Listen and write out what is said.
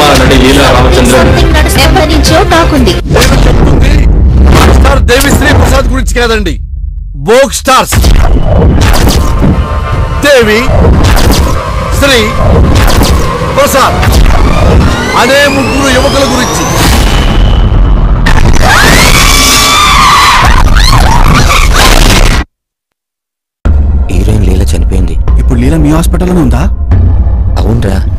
నటి లీలా రామచంద్రన్ ఎప్పటి నుంచో టాకుంది. స్టార్ దేవిశ్రీ ప్రసాద్ గురించి కాదండి, బోక్ స్టార్స్ దేవి శ్రీ ప్రసాద్ అనే ముగ్గురు యువకుల గురించి. హీరోయిన్ లీల చనిపోయింది. ఇప్పుడు లీల మీ హాస్పిటల్లోనే ఉందా? అవునరా.